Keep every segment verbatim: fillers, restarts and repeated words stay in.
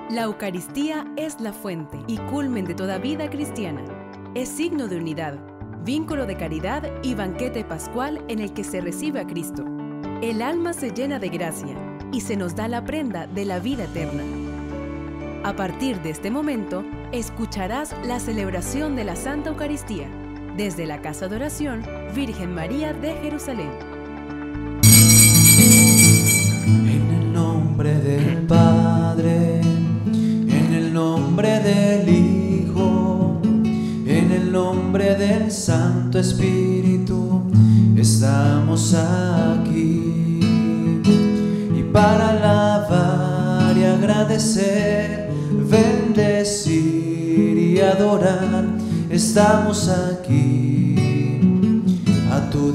La Eucaristía es la fuente y culmen de toda vida cristiana. Es signo de unidad, vínculo de caridad y banquete pascual en el que se recibe a Cristo. El alma se llena de gracia y se nos da la prenda de la vida eterna. A partir de este momento, escucharás la celebración de la Santa Eucaristía desde la Casa de Oración Virgen María de Jerusalén. En el nombre del Padre, en el nombre del Hijo, en el nombre del Santo Espíritu, estamos aquí. Y para alabar y agradecer, bendecir y adorar, estamos aquí a tu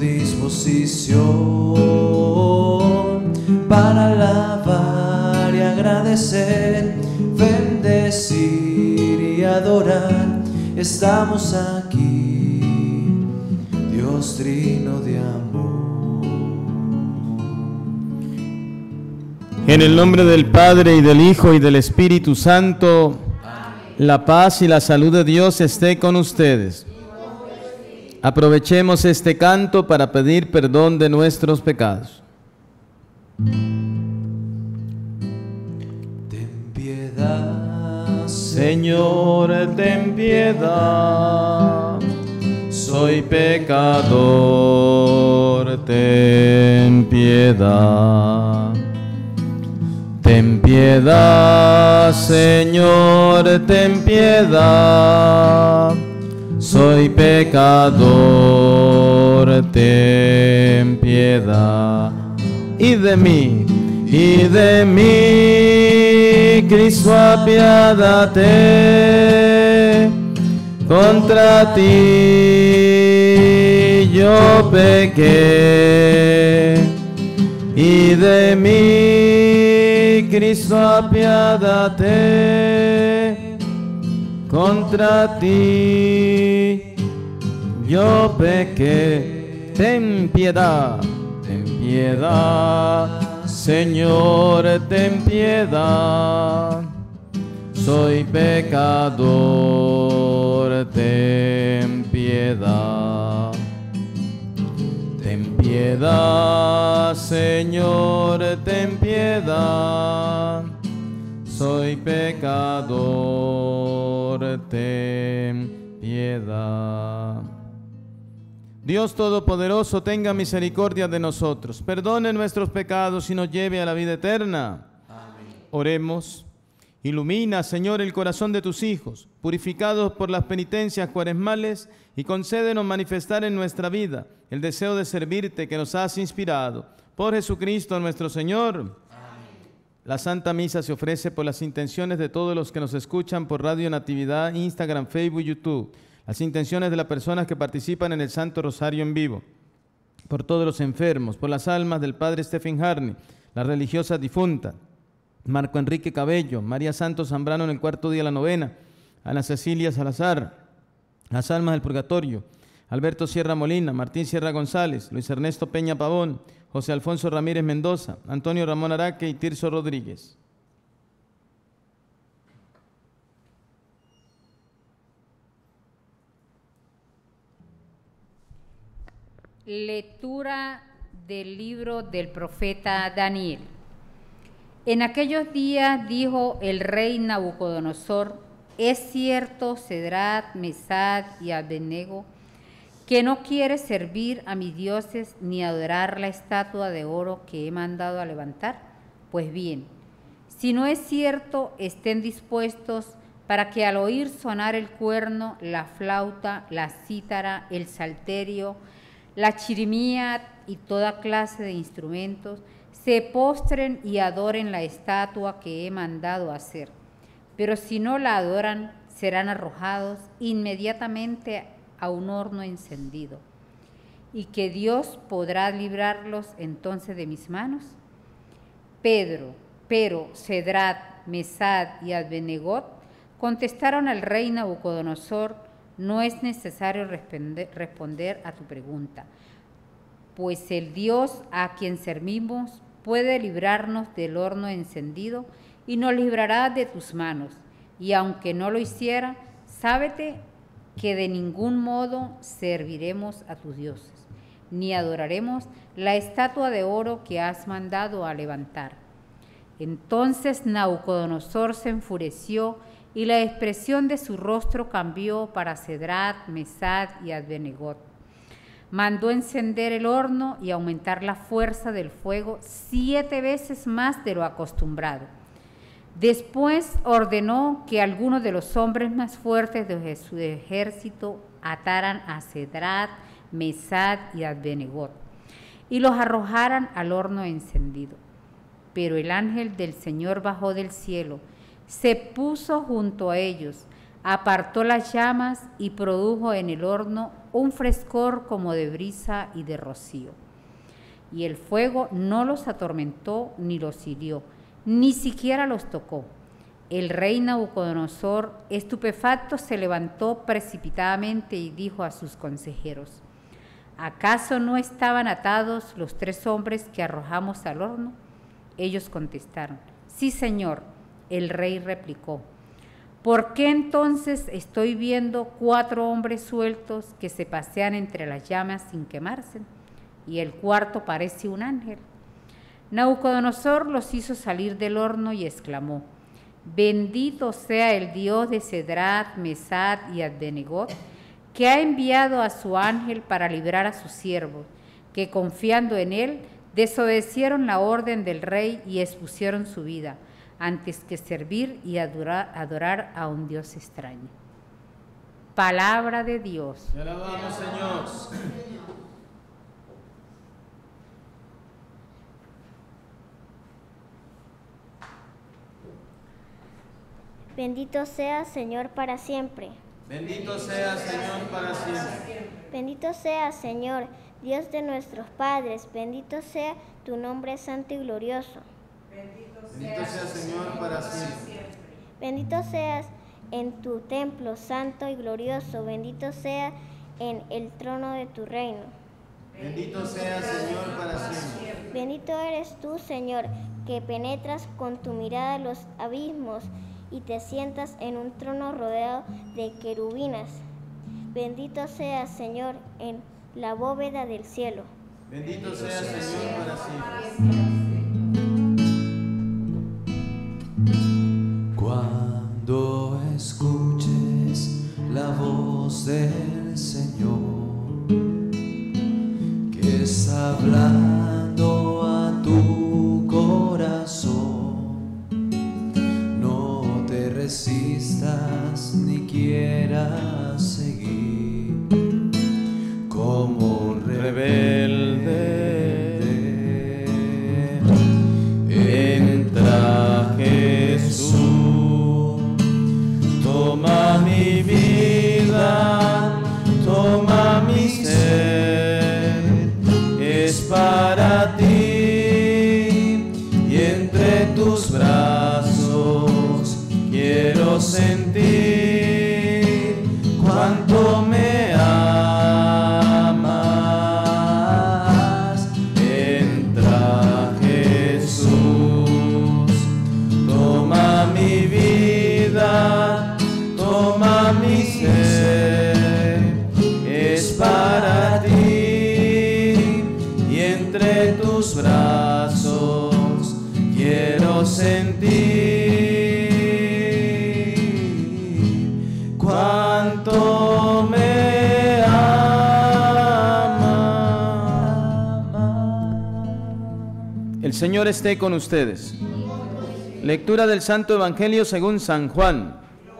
disposición. Para alabar y agradecer, bendecir y adorar, estamos aquí, Dios Trino de amor. En el nombre del Padre, y del Hijo, y del Espíritu Santo, amén. La paz y la salud de Dios esté con ustedes. Aprovechemos este canto para pedir perdón de nuestros pecados. Ten piedad, Señor, ten piedad. Soy pecador, ten piedad. Ten piedad, Señor, ten piedad. Soy pecador, ten piedad. Y de mí, y de mí, Cristo, apiádate. Contra ti yo pequé. Y de mí, Cristo, apiádate. Contra ti yo pequé. Ten piedad, ten piedad, Señor, ten piedad. Soy pecador, ten piedad. Ten piedad, Señor, ten piedad. Soy pecador, ten piedad. Dios Todopoderoso, tenga misericordia de nosotros, perdone nuestros pecados y nos lleve a la vida eterna. Amén. Oremos. Ilumina, Señor, el corazón de tus hijos, purificados por las penitencias cuaresmales, y concédenos manifestar en nuestra vida el deseo de servirte que nos has inspirado. Por Jesucristo nuestro Señor. Amén. La Santa Misa se ofrece por las intenciones de todos los que nos escuchan por Radio Natividad, Instagram, Facebook y YouTube. Las intenciones de las personas que participan en el Santo Rosario en vivo. Por todos los enfermos, por las almas del Padre Stephen Harney, las religiosas difuntas, Marco Enrique Cabello, María Santos Zambrano en el cuarto día de la novena, Ana Cecilia Salazar, las almas del purgatorio, Alberto Sierra Molina, Martín Sierra González, Luis Ernesto Peña Pavón, José Alfonso Ramírez Mendoza, Antonio Ramón Araque y Tirso Rodríguez. Lectura del libro del profeta Daniel. En aquellos días dijo el rey Nabucodonosor: es cierto, Cedrac, Mesach y Abednego, que no quiere servir a mis dioses ni adorar la estatua de oro que he mandado a levantar. Pues bien, si no es cierto, estén dispuestos para que al oír sonar el cuerno, la flauta, la cítara, el salterio, la chirimía y toda clase de instrumentos, se postren y adoren la estatua que he mandado hacer. Pero si no la adoran, serán arrojados inmediatamente a un horno encendido. ¿Y que Dios podrá librarlos entonces de mis manos? Pedro, pero Cedrac, Mesach y Abednego contestaron al rey Nabucodonosor: no es necesario responder, responder a tu pregunta, pues el Dios a quien servimos puede librarnos del horno encendido y nos librará de tus manos. Y aunque no lo hiciera, sábete que de ningún modo serviremos a tus dioses, ni adoraremos la estatua de oro que has mandado a levantar. Entonces Nabucodonosor se enfureció y la expresión de su rostro cambió para Cedrat, Mesad y Abednego. Mandó encender el horno y aumentar la fuerza del fuego siete veces más de lo acostumbrado. Después ordenó que algunos de los hombres más fuertes de su ejército ataran a Cedrat, Mesad y Abednego y los arrojaran al horno encendido. Pero el ángel del Señor bajó del cielo, se puso junto a ellos, apartó las llamas y produjo en el horno un frescor como de brisa y de rocío. Y el fuego no los atormentó ni los hirió, ni siquiera los tocó. El rey Nabucodonosor, estupefacto, se levantó precipitadamente y dijo a sus consejeros: ¿acaso no estaban atados los tres hombres que arrojamos al horno? Ellos contestaron: sí, señor. El rey replicó: ¿por qué entonces estoy viendo cuatro hombres sueltos que se pasean entre las llamas sin quemarse? Y el cuarto parece un ángel. Nabucodonosor los hizo salir del horno y exclamó: bendito sea el Dios de Cedrat, Mesad y Abednego, que ha enviado a su ángel para librar a sus siervos, que confiando en él desobedecieron la orden del rey y expusieron su vida, antes que servir y adorar, adorar a un Dios extraño. Palabra de Dios. Te alabamos, Señor. Bendito sea, Señor, para siempre. Bendito sea, Señor, para siempre. Bendito sea, Señor, Dios de nuestros padres. Bendito sea tu nombre santo y glorioso. Bendito sea, Señor, para siempre. Bendito seas en tu templo santo y glorioso. Bendito sea en el trono de tu reino. Bendito sea, Señor, para siempre. Bendito eres tú, Señor, que penetras con tu mirada los abismos y te sientas en un trono rodeado de querubinas. Bendito seas, Señor, en la bóveda del cielo. Bendito sea, Señor, para siempre. Cuando escuches la voz del Señor, que está hablando a tu corazón, no te resistas ni quieras seguir como un rebelde. Entra Jesús, toma mi vida, toma mi ser, es para ti, y entre tus brazos quiero sentir cuánto me amas. Entra Jesús, toma mi vida, toma mi ser, es para ti, y entre tus brazos quiero sentir cuánto me amas. El Señor esté con ustedes. Lectura del Santo Evangelio según San Juan.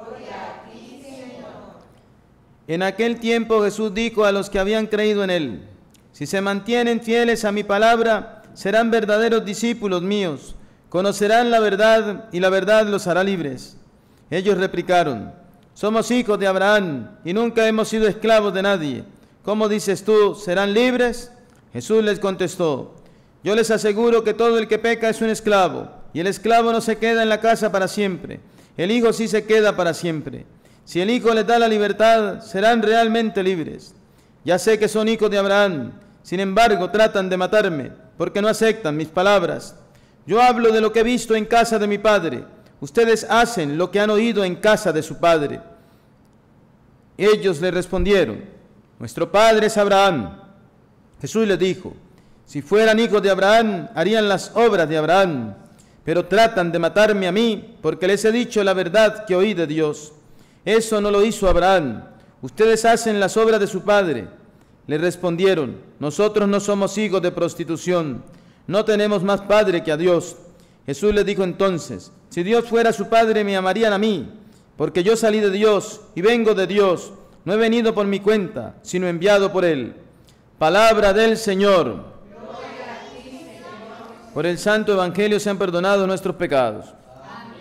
En aquel tiempo Jesús dijo a los que habían creído en él: si se mantienen fieles a mi palabra, serán verdaderos discípulos míos, conocerán la verdad y la verdad los hará libres. Ellos replicaron: somos hijos de Abraham y nunca hemos sido esclavos de nadie. ¿Cómo dices tú, serán libres? Jesús les contestó: yo les aseguro que todo el que peca es un esclavo, y el esclavo no se queda en la casa para siempre, el Hijo sí se queda para siempre. Si el Hijo les da la libertad, serán realmente libres. Ya sé que son hijos de Abraham, sin embargo tratan de matarme, porque no aceptan mis palabras. Yo hablo de lo que he visto en casa de mi padre. Ustedes hacen lo que han oído en casa de su padre. Ellos le respondieron, nuestro padre es Abraham. Jesús les dijo, si fueran hijos de Abraham, harían las obras de Abraham, pero tratan de matarme a mí, porque les he dicho la verdad que oí de Dios. Eso no lo hizo Abraham. Ustedes hacen las obras de su padre. Le respondieron, nosotros no somos hijos de prostitución, no tenemos más padre que a Dios. Jesús les dijo entonces, si Dios fuera su padre, me amarían a mí, porque yo salí de Dios y vengo de Dios. No he venido por mi cuenta, sino enviado por Él. Palabra del Señor. Por el Santo Evangelio sean perdonados nuestros pecados. Amén.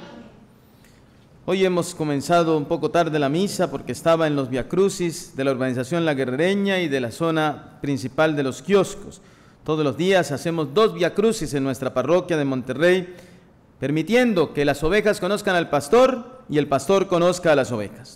Hoy hemos comenzado un poco tarde la misa porque estaba en los viacrucis de la urbanización La Guerrereña y de la zona principal de los kioscos. Todos los días hacemos dos viacrucis en nuestra parroquia de Monterrey, permitiendo que las ovejas conozcan al pastor y el pastor conozca a las ovejas.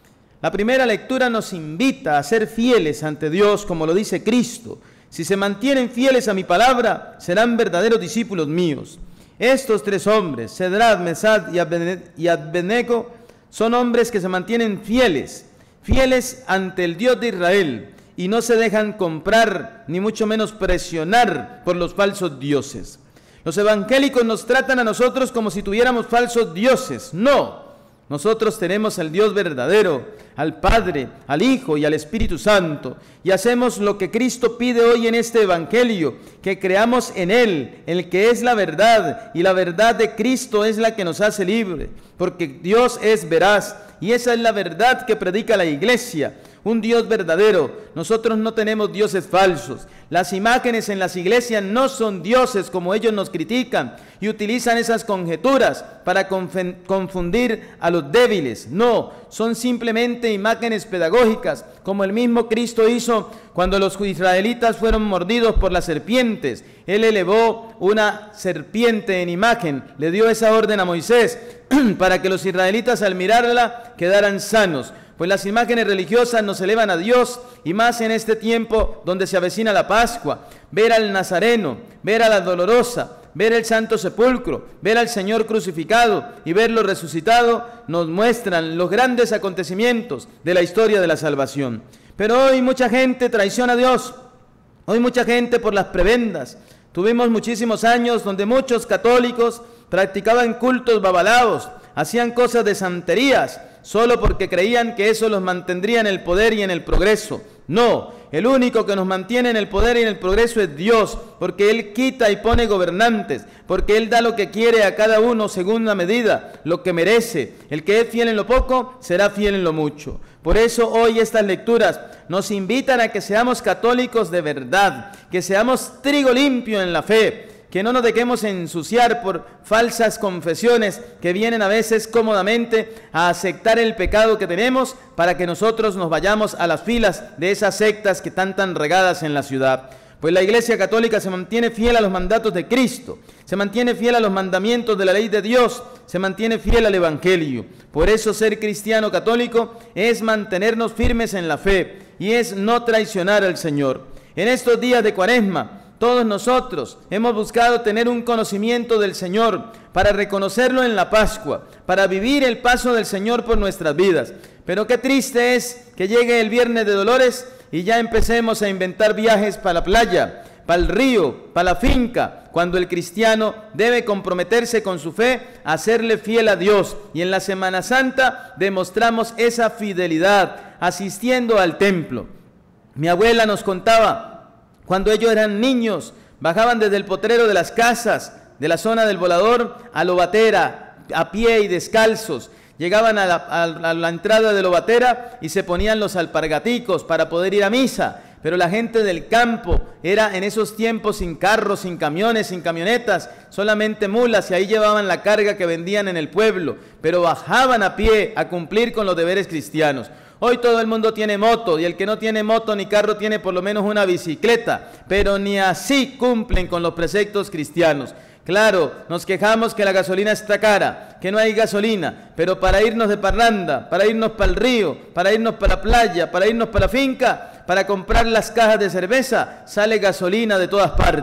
La primera lectura nos invita a ser fieles ante Dios, como lo dice Cristo. Si se mantienen fieles a mi palabra, serán verdaderos discípulos míos. Estos tres hombres, Cedrat, Mesad y Abednego, son hombres que se mantienen fieles, fieles ante el Dios de Israel, y no se dejan comprar, ni mucho menos presionar por los falsos dioses. Los evangélicos nos tratan a nosotros como si tuviéramos falsos dioses. No. Nosotros tenemos al Dios verdadero, al Padre, al Hijo y al Espíritu Santo, y hacemos lo que Cristo pide hoy en este Evangelio, que creamos en Él, el que es la verdad, y la verdad de Cristo es la que nos hace libres, porque Dios es veraz, y esa es la verdad que predica la Iglesia, un Dios verdadero. Nosotros no tenemos dioses falsos. Las imágenes en las iglesias no son dioses como ellos nos critican y utilizan esas conjeturas para confundir a los débiles. No, son simplemente imágenes pedagógicas, como el mismo Cristo hizo cuando los israelitas fueron mordidos por las serpientes. Él elevó una serpiente en imagen, le dio esa orden a Moisés para que los israelitas al mirarla quedaran sanos. Pues las imágenes religiosas nos elevan a Dios, y más en este tiempo donde se avecina la Pascua. Ver al Nazareno, ver a la Dolorosa, ver el Santo Sepulcro, ver al Señor crucificado y verlo resucitado, nos muestran los grandes acontecimientos de la historia de la salvación. Pero hoy mucha gente traiciona a Dios, hoy mucha gente por las prebendas. Tuvimos muchísimos años donde muchos católicos practicaban cultos babalaos, hacían cosas de santerías, solo porque creían que eso los mantendría en el poder y en el progreso. No, el único que nos mantiene en el poder y en el progreso es Dios, porque Él quita y pone gobernantes, porque Él da lo que quiere a cada uno según la medida, lo que merece. El que es fiel en lo poco, será fiel en lo mucho. Por eso hoy estas lecturas nos invitan a que seamos católicos de verdad, que seamos trigo limpio en la fe, que no nos dejemos ensuciar por falsas confesiones que vienen a veces cómodamente a aceptar el pecado que tenemos para que nosotros nos vayamos a las filas de esas sectas que están tan regadas en la ciudad. Pues la Iglesia Católica se mantiene fiel a los mandatos de Cristo, se mantiene fiel a los mandamientos de la ley de Dios, se mantiene fiel al Evangelio. Por eso ser cristiano católico es mantenernos firmes en la fe y es no traicionar al Señor. En estos días de Cuaresma, todos nosotros hemos buscado tener un conocimiento del Señor para reconocerlo en la Pascua, para vivir el paso del Señor por nuestras vidas. Pero qué triste es que llegue el Viernes de Dolores y ya empecemos a inventar viajes para la playa, para el río, para la finca, cuando el cristiano debe comprometerse con su fe a serle fiel a Dios. Y en la Semana Santa demostramos esa fidelidad asistiendo al templo. Mi abuela nos contaba, cuando ellos eran niños, bajaban desde el potrero de las casas, de la zona del Volador, a Lobatera, a pie y descalzos. Llegaban a la, a, a la entrada de Lobatera y se ponían los alpargaticos para poder ir a misa. Pero la gente del campo era en esos tiempos sin carros, sin camiones, sin camionetas, solamente mulas, y ahí llevaban la carga que vendían en el pueblo. Pero bajaban a pie a cumplir con los deberes cristianos. Hoy todo el mundo tiene moto, y el que no tiene moto ni carro tiene por lo menos una bicicleta, pero ni así cumplen con los preceptos cristianos. Claro, nos quejamos que la gasolina está cara, que no hay gasolina, pero para irnos de parranda, para irnos para el río, para irnos para la playa, para irnos para la finca, para comprar las cajas de cerveza, sale gasolina de todas partes.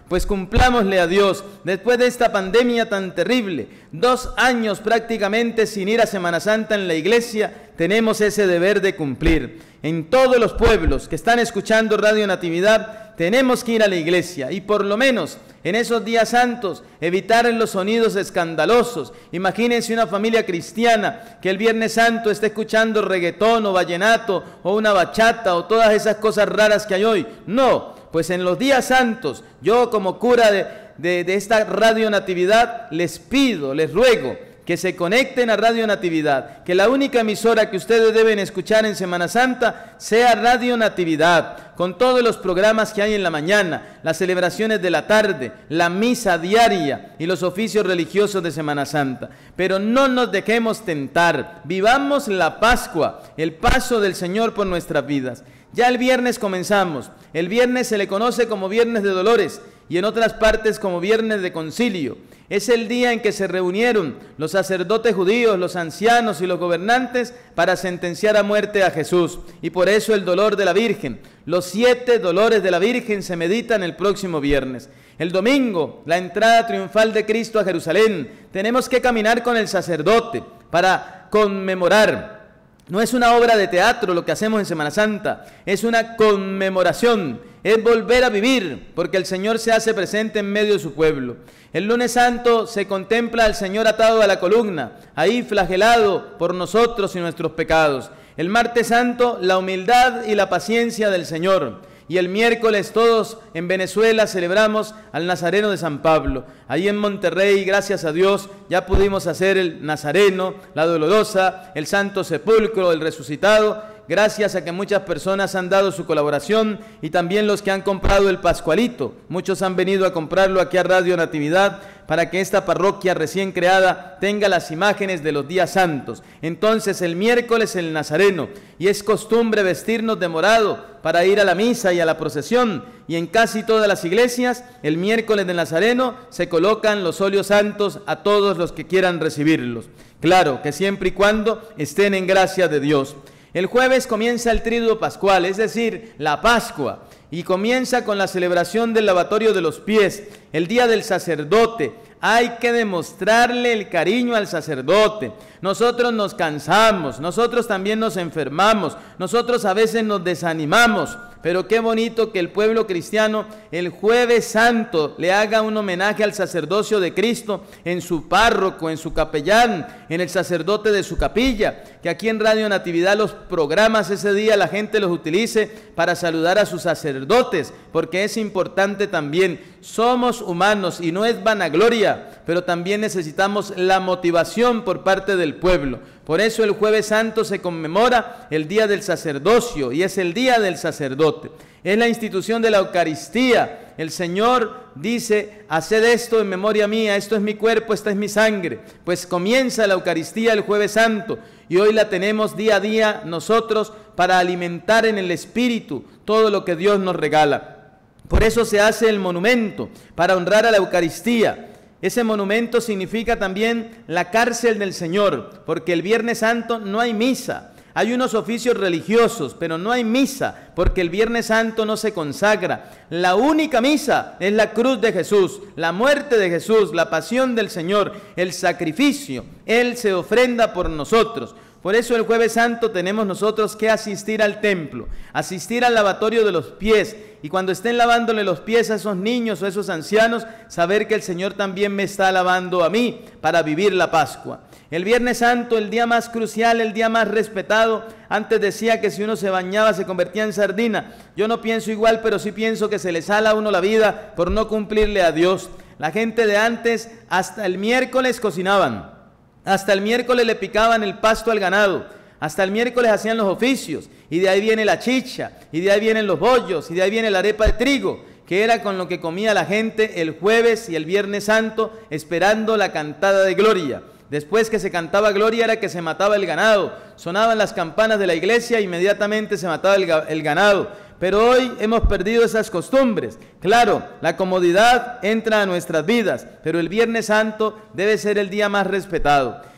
Pues cumplámosle a Dios. Después de esta pandemia tan terrible, dos años prácticamente sin ir a Semana Santa en la iglesia, tenemos ese deber de cumplir. En todos los pueblos que están escuchando Radio Natividad, tenemos que ir a la iglesia y por lo menos en esos días santos evitar los sonidos escandalosos. Imagínense una familia cristiana que el Viernes Santo esté escuchando reggaetón o vallenato o una bachata o todas esas cosas raras que hay hoy. No, pues en los días santos, yo como cura de, de, de esta Radio Natividad, les pido, les ruego que se conecten a Radio Natividad, que la única emisora que ustedes deben escuchar en Semana Santa sea Radio Natividad, con todos los programas que hay en la mañana, las celebraciones de la tarde, la misa diaria y los oficios religiosos de Semana Santa. Pero no nos dejemos tentar, vivamos la Pascua, el paso del Señor por nuestras vidas. Ya el viernes comenzamos, el viernes se le conoce como Viernes de Dolores y en otras partes como Viernes de Concilio. Es el día en que se reunieron los sacerdotes judíos, los ancianos y los gobernantes para sentenciar a muerte a Jesús. Y por eso el dolor de la Virgen. Los siete dolores de la Virgen se meditan el próximo viernes. El domingo, la entrada triunfal de Cristo a Jerusalén. Tenemos que caminar con el sacerdote para conmemorar. No es una obra de teatro lo que hacemos en Semana Santa, es una conmemoración, es volver a vivir, porque el Señor se hace presente en medio de su pueblo. El lunes santo se contempla al Señor atado a la columna, ahí flagelado por nosotros y nuestros pecados. El martes santo, la humildad y la paciencia del Señor. Y el miércoles todos en Venezuela celebramos al Nazareno de San Pablo. Ahí en Monterrey, gracias a Dios, ya pudimos hacer el Nazareno, la Dolorosa, el Santo Sepulcro, el Resucitado, gracias a que muchas personas han dado su colaboración y también los que han comprado el Pascualito. Muchos han venido a comprarlo aquí a Radio Natividad para que esta parroquia recién creada tenga las imágenes de los días santos. Entonces el miércoles el Nazareno, y es costumbre vestirnos de morado para ir a la misa y a la procesión, y en casi todas las iglesias el miércoles del Nazareno se colocan los óleos santos a todos los que quieran recibirlos. Claro que siempre y cuando estén en gracia de Dios. El jueves comienza el Tríduo Pascual, es decir, la Pascua, y comienza con la celebración del lavatorio de los pies, el día del sacerdote. Hay que demostrarle el cariño al sacerdote. Nosotros nos cansamos, nosotros también nos enfermamos, nosotros a veces nos desanimamos, pero qué bonito que el pueblo cristiano el jueves santo le haga un homenaje al sacerdocio de Cristo en su párroco, en su capellán, en el sacerdote de su capilla, que aquí en Radio Natividad los programas ese día la gente los utilice para saludar a sus sacerdotes, porque es importante también. Somos humanos y no es vanagloria, pero también necesitamos la motivación por parte del pueblo. Por eso el jueves santo se conmemora el día del sacerdocio y es el día del sacerdote. Es la institución de la Eucaristía. El Señor dice, haced esto en memoria mía, esto es mi cuerpo, esta es mi sangre. Pues comienza la Eucaristía el jueves santo y hoy la tenemos día a día nosotros para alimentar en el Espíritu todo lo que Dios nos regala. Por eso se hace el monumento, para honrar a la Eucaristía. Ese monumento significa también la cárcel del Señor, porque el Viernes Santo no hay misa. Hay unos oficios religiosos, pero no hay misa, porque el Viernes Santo no se consagra. La única misa es la cruz de Jesús, la muerte de Jesús, la pasión del Señor, el sacrificio. Él se ofrenda por nosotros. Por eso el Jueves Santo tenemos nosotros que asistir al templo, asistir al lavatorio de los pies, y cuando estén lavándole los pies a esos niños o a esos ancianos, saber que el Señor también me está lavando a mí para vivir la Pascua. El Viernes Santo, el día más crucial, el día más respetado. Antes decía que si uno se bañaba se convertía en sardina. Yo no pienso igual, pero sí pienso que se le sala a uno la vida por no cumplirle a Dios. La gente de antes hasta el miércoles cocinaban, hasta el miércoles le picaban el pasto al ganado, hasta el miércoles hacían los oficios, y de ahí viene la chicha, y de ahí vienen los bollos, y de ahí viene la arepa de trigo, que era con lo que comía la gente el jueves y el Viernes Santo, esperando la cantada de gloria. Después que se cantaba gloria era que se mataba el ganado, sonaban las campanas de la iglesia, inmediatamente se mataba el, el ganado. Pero hoy hemos perdido esas costumbres. Claro, la comodidad entra a nuestras vidas, pero el Viernes Santo debe ser el día más respetado.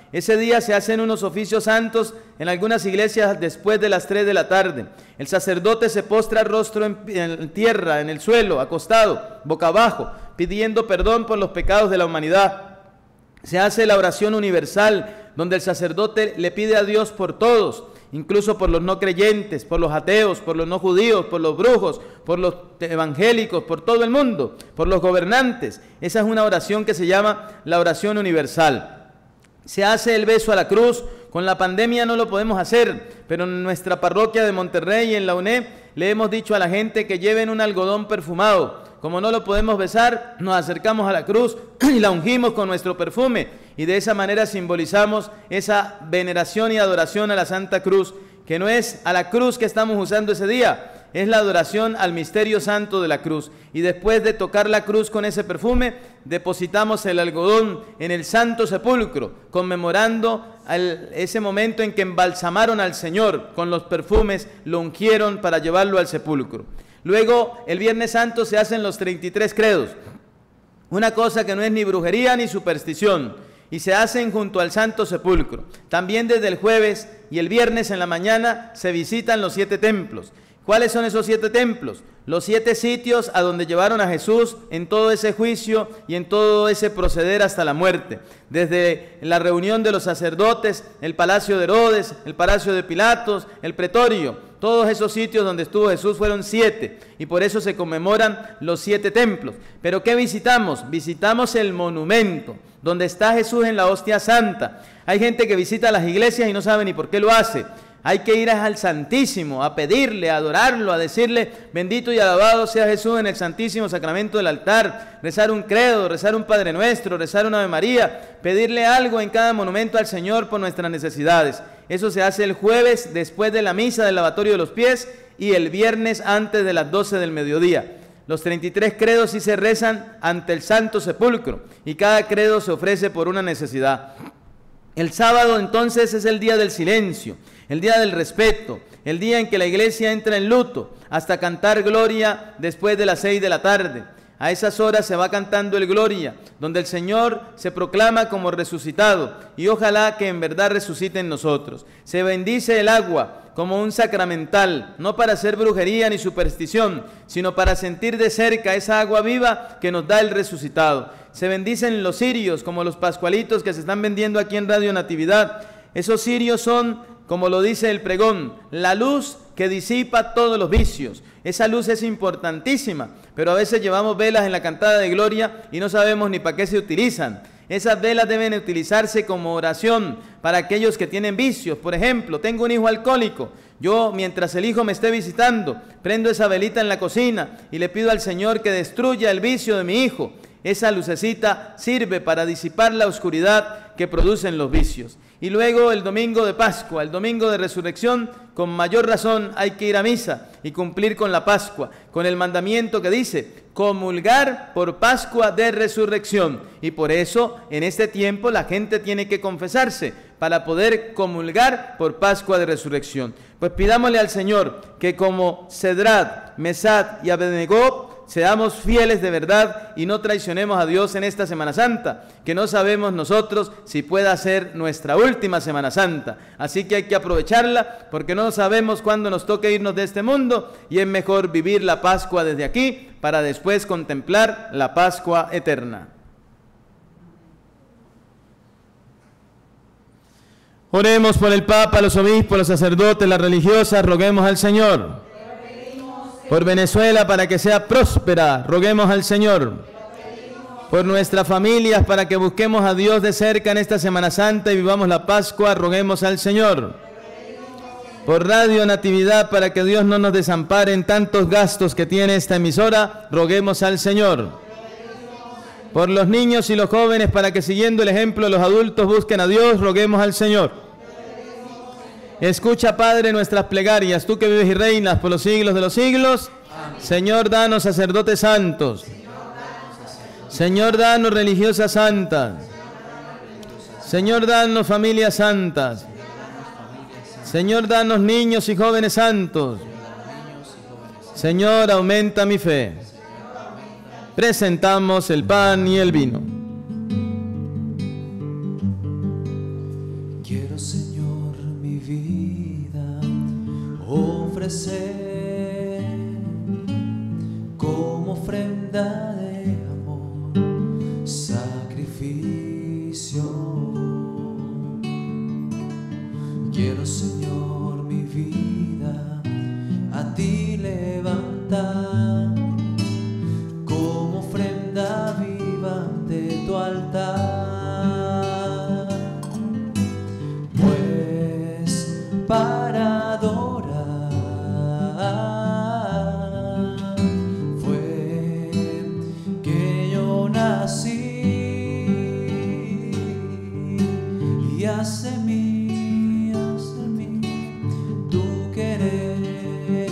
Ese día se hacen unos oficios santos en algunas iglesias después de las tres de la tarde. El sacerdote se postra rostro en, en tierra, en el suelo, acostado, boca abajo, pidiendo perdón por los pecados de la humanidad. Se hace la oración universal, donde el sacerdote le pide a Dios por todos, incluso por los no creyentes, por los ateos, por los no judíos, por los brujos, por los evangélicos, por todo el mundo, por los gobernantes. Esa es una oración que se llama la oración universal. Se hace el beso a la cruz. Con la pandemia no lo podemos hacer, pero en nuestra parroquia de Monterrey y en la U N E le hemos dicho a la gente que lleven un algodón perfumado. Como no lo podemos besar, nos acercamos a la cruz y la ungimos con nuestro perfume, y de esa manera simbolizamos esa veneración y adoración a la Santa Cruz, que no es a la cruz que estamos usando ese día, es la adoración al misterio santo de la cruz. Y después de tocar la cruz con ese perfume, depositamos el algodón en el Santo Sepulcro, conmemorando al, ese momento en que embalsamaron al Señor con los perfumes, lo ungieron para llevarlo al sepulcro. Luego, el Viernes Santo se hacen los treinta y tres credos, una cosa que no es ni brujería ni superstición, y se hacen junto al Santo Sepulcro. También desde el jueves y el viernes en la mañana se visitan los siete templos. ¿Cuáles son esos siete templos? Los siete sitios a donde llevaron a Jesús en todo ese juicio y en todo ese proceder hasta la muerte. Desde la reunión de los sacerdotes, el palacio de Herodes, el palacio de Pilatos, el pretorio. Todos esos sitios donde estuvo Jesús fueron siete, y por eso se conmemoran los siete templos. ¿Pero qué visitamos? Visitamos el monumento, donde está Jesús en la hostia santa. Hay gente que visita las iglesias y no sabe ni por qué lo hace. Hay que ir al Santísimo, a pedirle, a adorarlo, a decirle, bendito y alabado sea Jesús en el Santísimo Sacramento del altar, rezar un credo, rezar un Padre Nuestro, rezar una Ave María, pedirle algo en cada monumento al Señor por nuestras necesidades. Eso se hace el jueves después de la misa del lavatorio de los pies y el viernes antes de las doce del mediodía. Los treinta y tres credos sí se rezan ante el Santo Sepulcro, y cada credo se ofrece por una necesidad. El sábado entonces es el día del silencio, el día del respeto, el día en que la iglesia entra en luto, hasta cantar gloria después de las seis de la tarde. A esas horas se va cantando el Gloria, donde el Señor se proclama como resucitado, y ojalá que en verdad resucite en nosotros. Se bendice el agua como un sacramental, no para hacer brujería ni superstición, sino para sentir de cerca esa agua viva que nos da el resucitado. Se bendicen los cirios, como los pascualitos que se están vendiendo aquí en Radio Natividad. Esos cirios son, como lo dice el pregón, la luz que disipa todos los vicios. Esa luz es importantísima, pero a veces llevamos velas en la cantada de gloria y no sabemos ni para qué se utilizan. Esas velas deben utilizarse como oración para aquellos que tienen vicios. Por ejemplo, tengo un hijo alcohólico. Yo, mientras el hijo me esté visitando, prendo esa velita en la cocina y le pido al Señor que destruya el vicio de mi hijo. Esa lucecita sirve para disipar la oscuridad que producen los vicios. Y luego el domingo de Pascua, el domingo de Resurrección, con mayor razón hay que ir a misa y cumplir con la Pascua, con el mandamiento que dice, comulgar por Pascua de Resurrección. Y por eso, en este tiempo, la gente tiene que confesarse para poder comulgar por Pascua de Resurrección. Pues pidámosle al Señor que como Cedrat, Mesad y Abednego, seamos fieles de verdad y no traicionemos a Dios en esta Semana Santa, que no sabemos nosotros si pueda ser nuestra última Semana Santa. Así que hay que aprovecharla porque no sabemos cuándo nos toque irnos de este mundo, y es mejor vivir la Pascua desde aquí para después contemplar la Pascua eterna. Oremos por el Papa, los obispos, los sacerdotes, las religiosas, roguemos al Señor. Por Venezuela, para que sea próspera, roguemos al Señor. Por nuestras familias, para que busquemos a Dios de cerca en esta Semana Santa y vivamos la Pascua, roguemos al Señor. Por Radio Natividad, para que Dios no nos desampare en tantos gastos que tiene esta emisora, roguemos al Señor. Por los niños y los jóvenes, para que siguiendo el ejemplo de los adultos busquen a Dios, roguemos al Señor. Escucha, Padre, nuestras plegarias, tú que vives y reinas por los siglos de los siglos. Amén. Señor, danos sacerdotes santos. Señor, danos religiosas santas. Señor, danos familias santas. Señor, danos niños y jóvenes santos. Señor, aumenta mi fe. Presentamos el pan y el vino. Señor, mi vida ofrecer como ofrenda de amor, sacrificio. Quiero, Señor, mi vida a ti levantar como ofrenda viva ante tu altar, pues para adorar fue que yo nací, y hace mí, hace mí tu querer.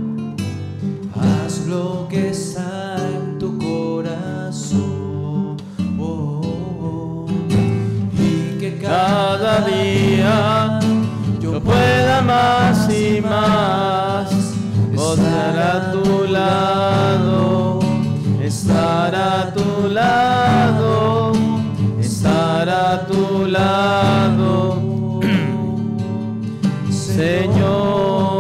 Haz lo que está en tu corazón, oh, oh, oh. Y que cada día yo pueda más y más estar a tu lado, estar a tu lado, estar a tu lado, Señor.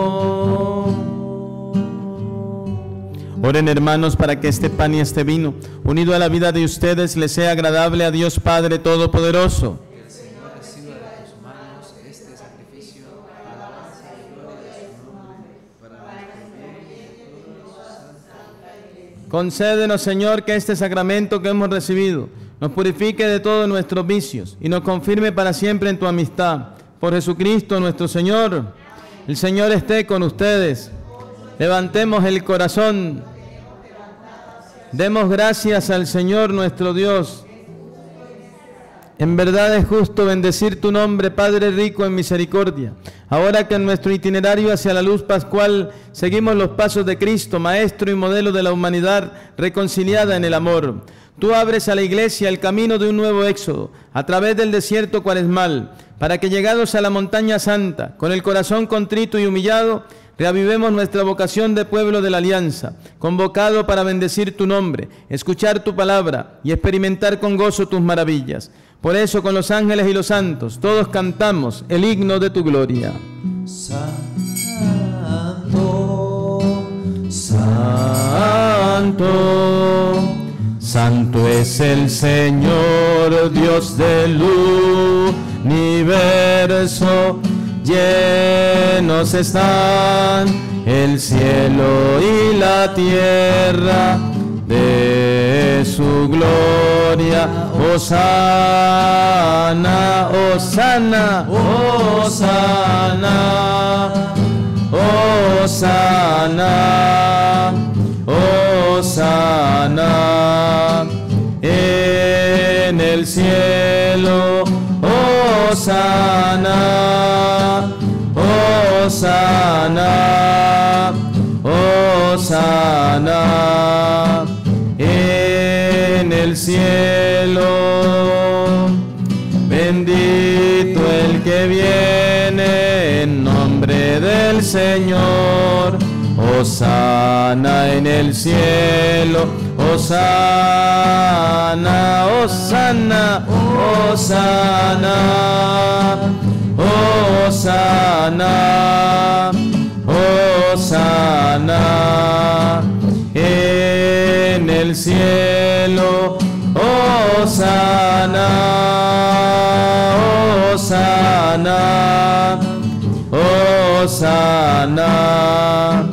Oren, hermanos, para que este pan y este vino, unido a la vida de ustedes, les sea agradable a Dios Padre Todopoderoso. Que el Señor reciba de tus manos este sacrificio, alabanza y gloria de su nombre, para nuestro bien y de todos los santos. Concédenos, Señor, que este sacramento que hemos recibido nos purifique de todos nuestros vicios y nos confirme para siempre en tu amistad. Por Jesucristo nuestro Señor. El Señor esté con ustedes. Levantemos el corazón. Demos gracias al Señor nuestro Dios. En verdad es justo bendecir tu nombre, Padre rico en misericordia. Ahora que en nuestro itinerario hacia la luz pascual seguimos los pasos de Cristo, Maestro y modelo de la humanidad reconciliada en el amor. Tú abres a la Iglesia el camino de un nuevo éxodo a través del desierto cuaresmal, para que llegados a la montaña santa, con el corazón contrito y humillado, reavivemos nuestra vocación de pueblo de la alianza, convocado para bendecir tu nombre, escuchar tu palabra y experimentar con gozo tus maravillas. Por eso, con los ángeles y los santos, todos cantamos el himno de tu gloria. Santo, Santo, santo es el Señor, Dios del universo. Llenos están el cielo y la tierra de su gloria. Hosana, hosana, hosana, hosana, hosana en el cielo. Hosana, hosana, hosana en el cielo. Bendito el que viene en nombre del Señor. Hosana en el cielo. Hosana, hosana, hosana, hosana, hosana en el cielo. Hosana, hosana, hosana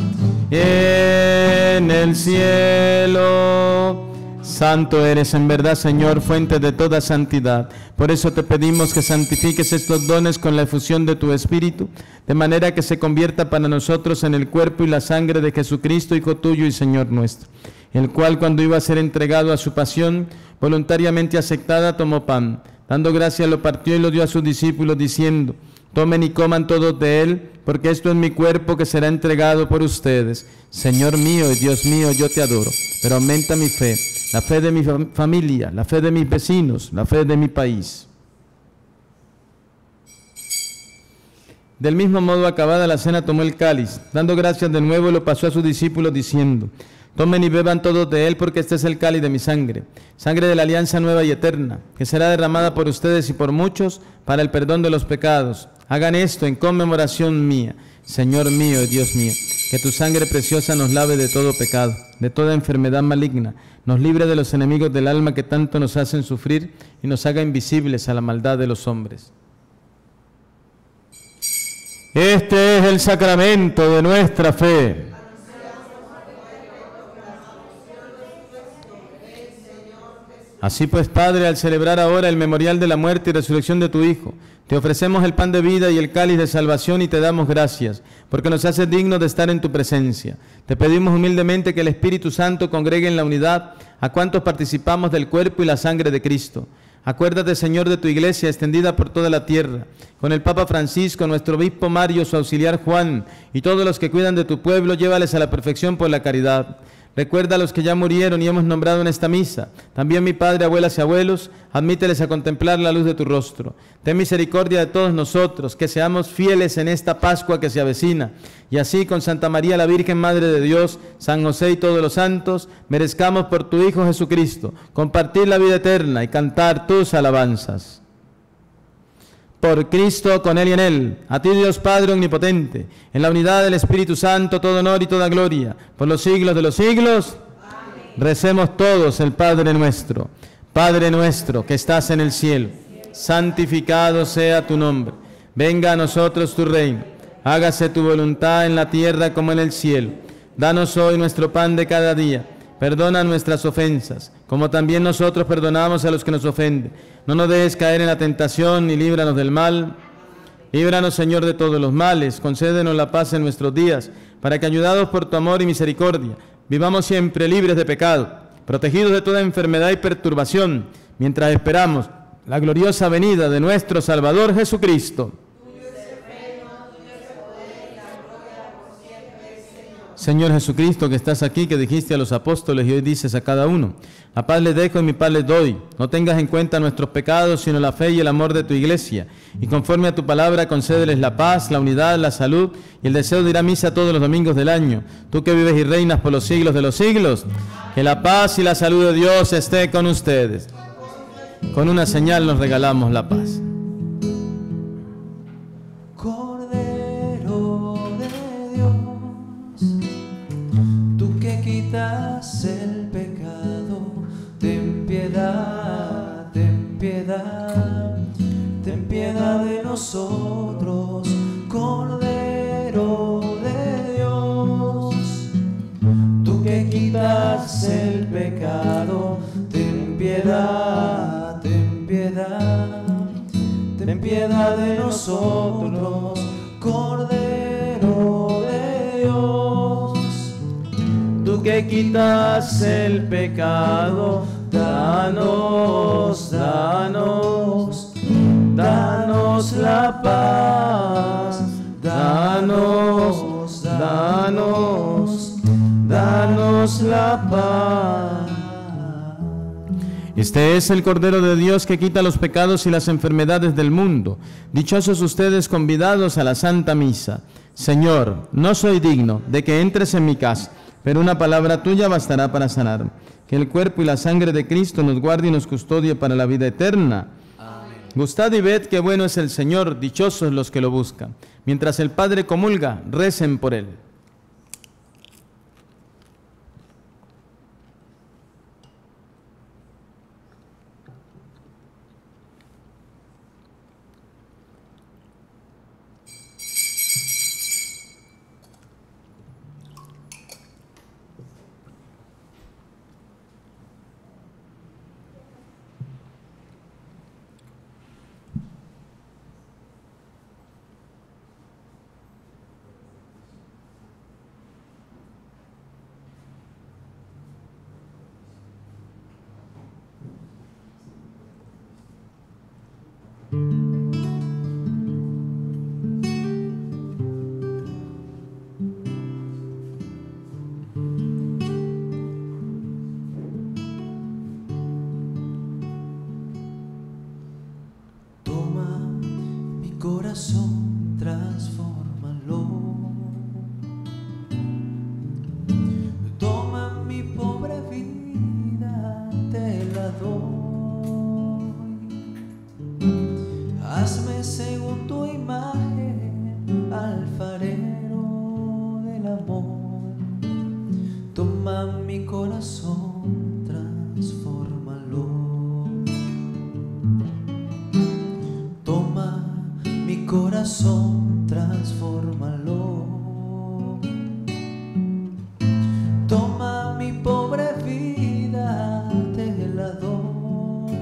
en el cielo. Santo eres en verdad, Señor, fuente de toda santidad. Por eso te pedimos que santifiques estos dones con la efusión de tu Espíritu, de manera que se convierta para nosotros en el cuerpo y la sangre de Jesucristo, Hijo tuyo y Señor nuestro, el cual, cuando iba a ser entregado a su pasión, voluntariamente aceptada, tomó pan, dando gracias lo partió y lo dio a sus discípulos, diciendo: tomen y coman todos de él, porque esto es mi cuerpo que será entregado por ustedes. Señor mío y Dios mío, yo te adoro, pero aumenta mi fe, la fe de mi fam- familia, la fe de mis vecinos, la fe de mi país. Del mismo modo, acabada la cena, tomó el cáliz, dando gracias de nuevo, lo pasó a sus discípulos, diciendo: Tomen y beban todos de él, porque este es el cáliz de mi sangre, sangre de la alianza nueva y eterna, que será derramada por ustedes y por muchos para el perdón de los pecados. Hagan esto en conmemoración mía. Señor mío y Dios mío, que tu sangre preciosa nos lave de todo pecado, de toda enfermedad maligna, nos libre de los enemigos del alma que tanto nos hacen sufrir y nos haga invisibles a la maldad de los hombres. Este es el sacramento de nuestra fe. Así pues, Padre, al celebrar ahora el memorial de la muerte y resurrección de tu Hijo, te ofrecemos el pan de vida y el cáliz de salvación y te damos gracias, porque nos haces dignos de estar en tu presencia. Te pedimos humildemente que el Espíritu Santo congregue en la unidad a cuantos participamos del cuerpo y la sangre de Cristo. Acuérdate, Señor, de tu iglesia extendida por toda la tierra, con el Papa Francisco, nuestro obispo Mario, su auxiliar Juan, y todos los que cuidan de tu pueblo, llévales a la perfección por la caridad. Recuerda a los que ya murieron y hemos nombrado en esta misa. También mi padre, abuelas y abuelos, admíteles a contemplar la luz de tu rostro. Ten misericordia de todos nosotros, que seamos fieles en esta Pascua que se avecina. Y así, con Santa María la Virgen Madre de Dios, San José y todos los santos, merezcamos por tu Hijo Jesucristo compartir la vida eterna y cantar tus alabanzas. Por Cristo, con Él y en Él, a ti Dios Padre Omnipotente, en la unidad del Espíritu Santo, todo honor y toda gloria, por los siglos de los siglos. Amén. Recemos todos el Padre nuestro. Padre nuestro, que estás en el cielo, santificado sea tu nombre. Venga a nosotros tu reino. Hágase tu voluntad en la tierra como en el cielo. Danos hoy nuestro pan de cada día. Perdona nuestras ofensas, como también nosotros perdonamos a los que nos ofenden. No nos dejes caer en la tentación, ni líbranos del mal. Líbranos, Señor, de todos los males. Concédenos la paz en nuestros días, para que, ayudados por tu amor y misericordia, vivamos siempre libres de pecado, protegidos de toda enfermedad y perturbación, mientras esperamos la gloriosa venida de nuestro Salvador Jesucristo. Señor Jesucristo, que estás aquí, que dijiste a los apóstoles y hoy dices a cada uno: la paz les dejo y mi paz les doy. No tengas en cuenta nuestros pecados, sino la fe y el amor de tu iglesia. Y conforme a tu palabra, concédeles la paz, la unidad, la salud y el deseo de ir a misa todos los domingos del año. Tú que vives y reinas por los siglos de los siglos, que la paz y la salud de Dios esté con ustedes. Con una señal nos regalamos la paz. Quitas el pecado, ten piedad, ten piedad, ten piedad de nosotros, Cordero de Dios. Tú que quitas el pecado, ten piedad, ten piedad, ten piedad de nosotros, Cordero de Dios. Tú que quitas el pecado, danos, danos, danos la paz, danos, danos, danos la paz. Este es el Cordero de Dios que quita los pecados y las enfermedades del mundo. Dichosos ustedes convidados a la Santa Misa. Señor, no soy digno de que entres en mi casa, pero una palabra tuya bastará para sanar. Que el cuerpo y la sangre de Cristo nos guarde y nos custodie para la vida eterna. Amén. Gustad y ved qué bueno es el Señor, dichosos los que lo buscan. Mientras el Padre comulga, recen por él. Corazón, transfórmalo. Toma corazón, transfórmalo. Toma mi corazón, transfórmalo. Toma mi pobre vida, te la doy.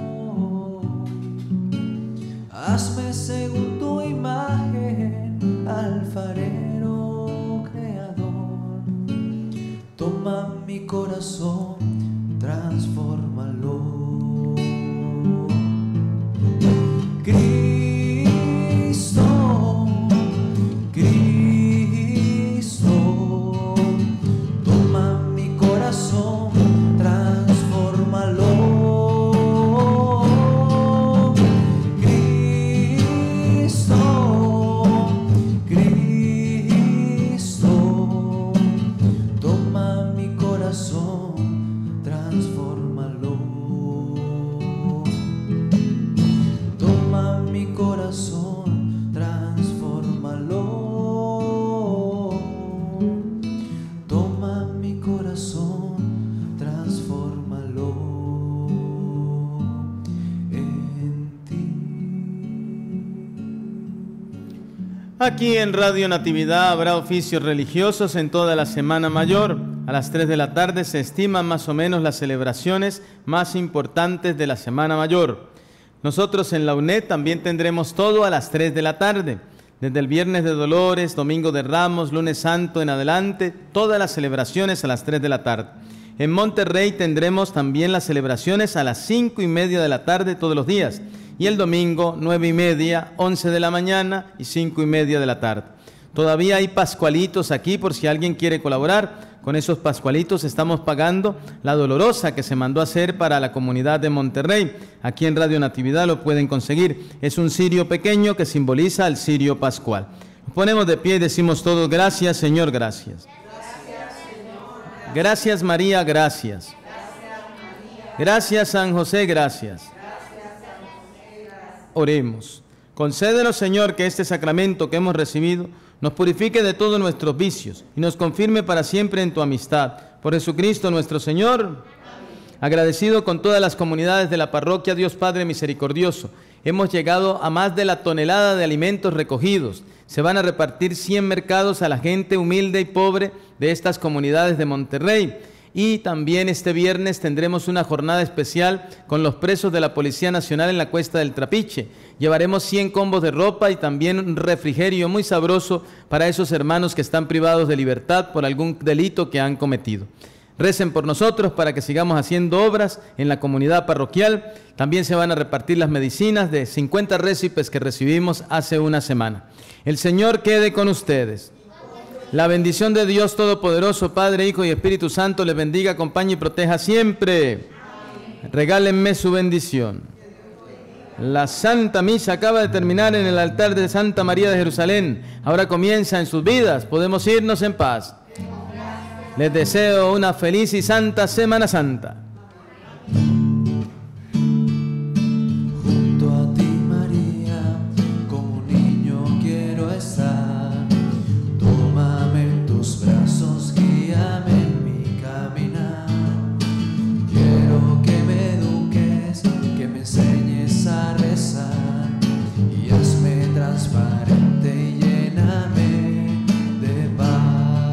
Hazme según tu imagen, alfarero creador. Toma mi corazón, transfórmalo. Cristo, Cristo, toma mi corazón, transfórmalo. Cristo, Cristo, toma mi corazón, transfórmalo. Toma mi corazón, transfórmalo. Toma mi corazón, transfórmalo en ti. Aquí en Radio Natividad habrá oficios religiosos en toda la Semana Mayor. A las tres de la tarde se estiman más o menos las celebraciones más importantes de la Semana Mayor. Nosotros en la U N E D también tendremos todo a las tres de la tarde. Desde el Viernes de Dolores, Domingo de Ramos, Lunes Santo en adelante, todas las celebraciones a las tres de la tarde. En Monterrey tendremos también las celebraciones a las cinco y media de la tarde todos los días. Y el domingo, nueve y media, once de la mañana y cinco y media de la tarde. Todavía hay pascualitos aquí por si alguien quiere colaborar. Con esos pascualitos estamos pagando la dolorosa que se mandó a hacer para la comunidad de Monterrey. Aquí en Radio Natividad lo pueden conseguir. Es un cirio pequeño que simboliza el cirio pascual. Nos ponemos de pie y decimos todos: gracias, Señor, gracias. Gracias, Señor. Gracias, María, gracias. Gracias, San José, gracias. Oremos. Concédenos, Señor, que este sacramento que hemos recibido nos purifique de todos nuestros vicios y nos confirme para siempre en tu amistad. Por Jesucristo nuestro Señor. Amén. Agradecido con todas las comunidades de la parroquia Dios Padre Misericordioso, hemos llegado a más de la tonelada de alimentos recogidos. Se van a repartir cien mercados a la gente humilde y pobre de estas comunidades de Monterrey. Y también este viernes tendremos una jornada especial con los presos de la Policía Nacional en la Cuesta del Trapiche. Llevaremos cien combos de ropa y también un refrigerio muy sabroso para esos hermanos que están privados de libertad por algún delito que han cometido. Recen por nosotros para que sigamos haciendo obras en la comunidad parroquial. También se van a repartir las medicinas de cincuenta récipes que recibimos hace una semana. El Señor quede con ustedes. La bendición de Dios Todopoderoso, Padre, Hijo y Espíritu Santo, les bendiga, acompañe y proteja siempre. Amén. Regálenme su bendición. La Santa Misa acaba de terminar en el altar de Santa María de Jerusalén. Ahora comienza en sus vidas. Podemos irnos en paz. Les deseo una feliz y santa Semana Santa. Junto a ti, María, como un niño quiero estar. Tómame en tus brazos, guíame en mi caminar. Quiero que me eduques, que me enseñes a rezar y hazme transparente y lléname de paz.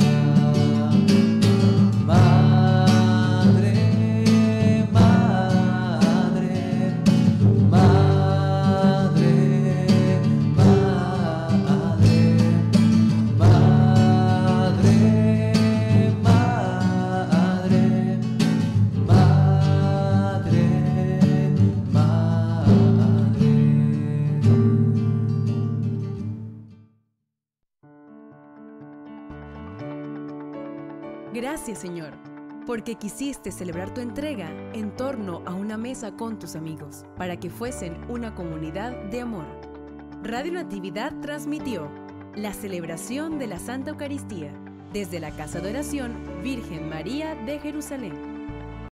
Madre, madre, madre, madre, madre, madre, madre, madre. Gracias, Señor, porque quisiste celebrar tu entrega en torno a una mesa con tus amigos, para que fuesen una comunidad de amor. Radio Natividad transmitió la celebración de la Santa Eucaristía desde la Casa de Oración Virgen María de Jerusalén.